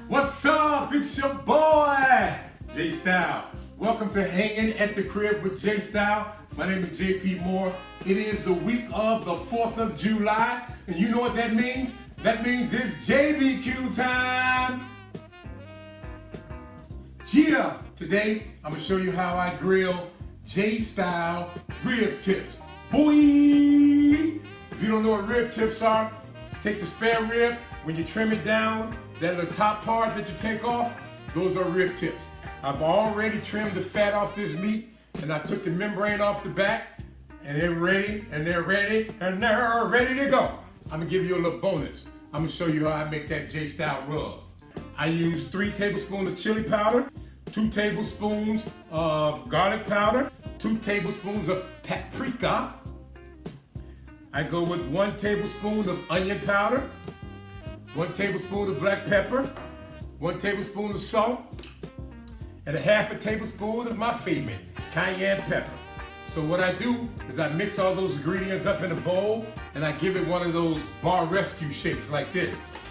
What's up? It's your boy, J Style. Welcome to Hanging at the Crib with J Style. My name is JP Moore. It is the week of the 4th of July, and you know what that means? That means it's JBQ time. Yeah, today I'm gonna show you how I grill J Style rib tips. Boy! If you don't know what rib tips are, take the spare rib, when you trim it down, that little top part that you take off, those are rib tips. I've already trimmed the fat off this meat, and I took the membrane off the back, and they're ready, and they're ready, and they're ready to go. I'm gonna give you a little bonus. I'm gonna show you how I make that J Style rub. I use 3 tablespoons of chili powder, 2 tablespoons of garlic powder, 2 tablespoons of paprika. I go with 1 tablespoon of onion powder, 1 tablespoon of black pepper, 1 tablespoon of salt, and a half a tablespoon of my favorite, cayenne pepper. So what I do is I mix all those ingredients up in a bowl, and I give it one of those bar rescue shakes like this.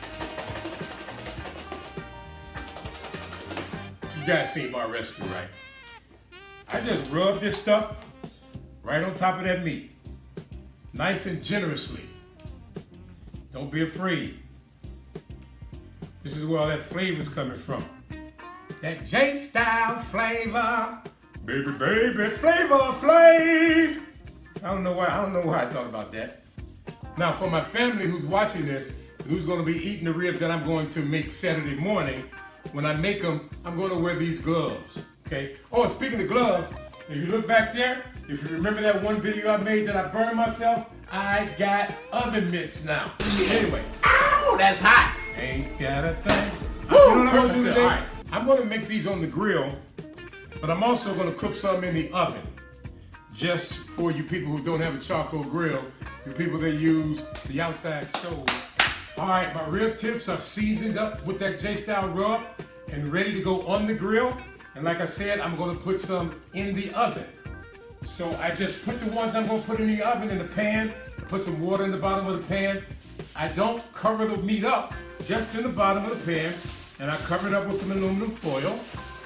You guys seen bar rescue, right? I just rub this stuff right on top of that meat, nice and generously. Don't be afraid. This is where all that flavor's coming from. That J Style flavor. Baby, baby, flavor, flav. I don't know why I thought about that. Now for my family who's watching this, who's gonna be eating the rib that I'm going to make Saturday morning, when I make them, I'm gonna wear these gloves, okay? Oh, speaking of gloves, if you look back there, if you remember that one video I made that I burned myself, I got oven mitts now. Anyway. Ow, that's hot. Ain't got a thing. Woo, You know what I'm gonna do all today? right. I'm gonna make these on the grill, but I'm also gonna cook some in the oven. Just for you people who don't have a charcoal grill, you people that use the outside stove. All right, my rib tips are seasoned up with that J Style rub and ready to go on the grill. And like I said, I'm gonna put some in the oven. So I just put the ones I'm gonna put in the oven in the pan, put some water in the bottom of the pan. I don't cover the meat up, just in the bottom of the pan, and I cover it up with some aluminum foil.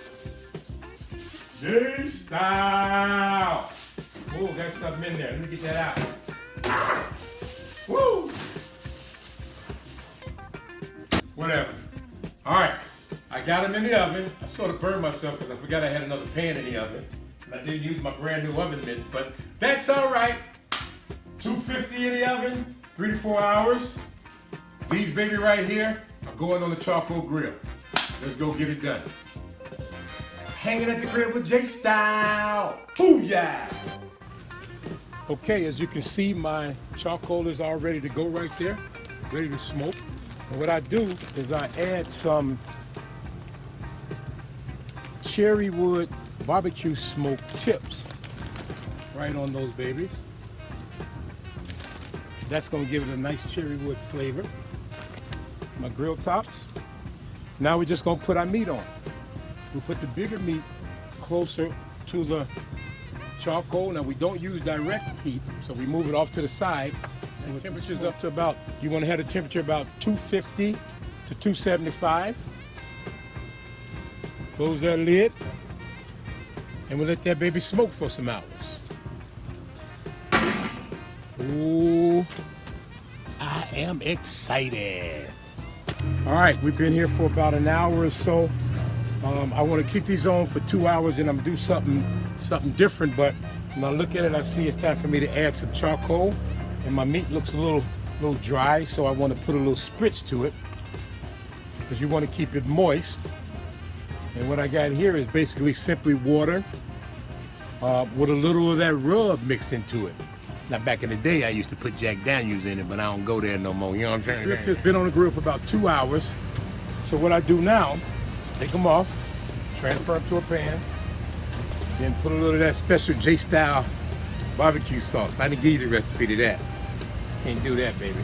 J Style. Oh, got something in there. Let me get that out. Woo! Whatever. All right, I got them in the oven. I sort of burned myself because I forgot I had another pan in the oven. I didn't use my brand new oven mitts, but that's all right. 250 in the oven, 3 to 4 hours. These baby right here are going on the charcoal grill. Let's go get it done. Hanging at the crib with J Style. Booyah! Okay, as you can see, my charcoal is all ready to go right there, ready to smoke. And what I do is I add some cherry wood barbecue smoked chips right on those babies. That's gonna give it a nice cherry wood flavor. My grill tops. Now we're just gonna put our meat on. We put the bigger meat closer to the charcoal. Now we don't use direct heat, so we move it off to the side. And the temperature's up to about, you wanna have the temperature about 250 to 275. Close that lid, and we'll let that baby smoke for some hours. Ooh, I am excited. All right, we've been here for about an hour or so. I want to keep these on for 2 hours, and I'm gonna do something different. But when I look at it, I see it's time for me to add some charcoal, and my meat looks a little dry, so I want to put a little spritz to it because you want to keep it moist. And what I got here is basically simply water with a little of that rub mixed into it. Now back in the day, I used to put Jack Daniels in it, but I don't go there no more. You know what I'm saying? It's just been on the grill for about 2 hours. So what I do now, take them off, transfer them to a pan, then put a little of that special J Style barbecue sauce. I didn't give you the recipe to that. Can't do that, baby.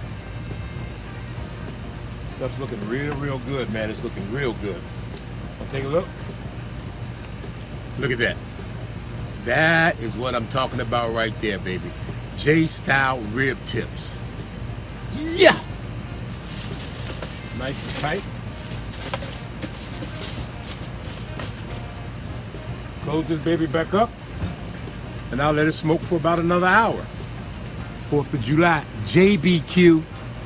Stuff's looking real good, man. It's looking real good. Wanna take a look? Look at that. That is what I'm talking about right there, baby. J Style rib tips. Yeah! Nice and tight. Close this baby back up, and I'll let it smoke for about another hour. 4th of July, JBQ.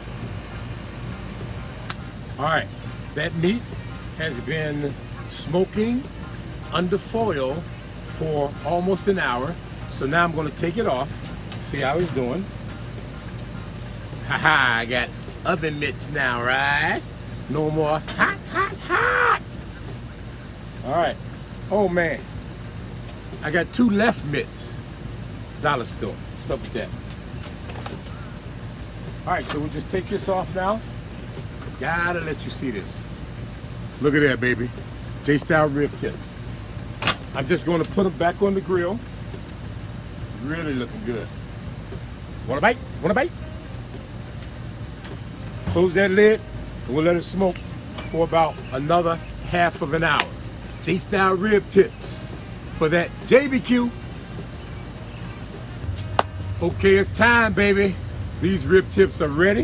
All right, that meat has been smoking under foil for almost an hour. So now I'm gonna take it off, see how he's doing. Haha, I got oven mitts now, right? No more hot, hot, hot. All right, oh man. I got 2 left mitts. Dollar store, what's up with that? All right, so we'll just take this off now. Gotta let you see this. Look at that, baby. J-Style rib tips. I'm just gonna put them back on the grill. Really looking good. Wanna bite? Wanna bite? Close that lid, and we'll let it smoke for about another half of an hour. J-Style rib tips for that JBQ. Okay, it's time, baby. These rib tips are ready.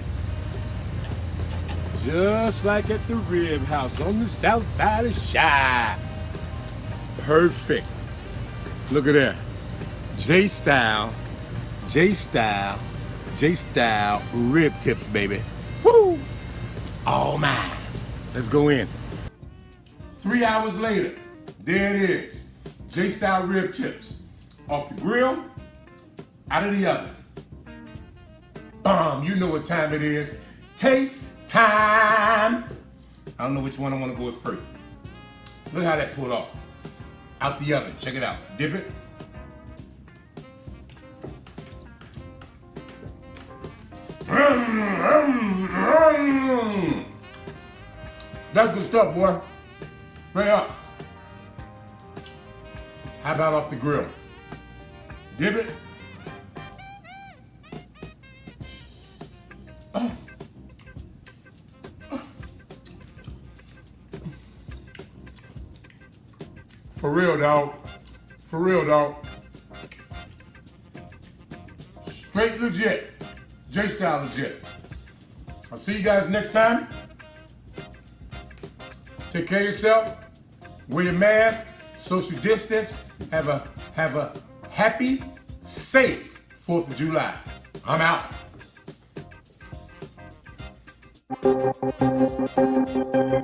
Just like at the Rib House on the south side of Chi. Perfect. Look at that. J-Style, J-Style, J-Style rib tips, baby. Woo! Oh my. Let's go in. 3 hours later, there it is. J-Style rib tips. Off the grill, out of the oven. You know what time it is. Taste time. I don't know which one I want to go with first. Look how that pulled off. Out the oven. Check it out. Dip it. That's good stuff, boy. Straight up. How about off the grill? Dip it. For real, dog. For real, dog. Straight legit. J-Style legit. I'll see you guys next time. Take care of yourself. Wear your mask. Social distance. Have a happy, safe 4th of July. I'm out.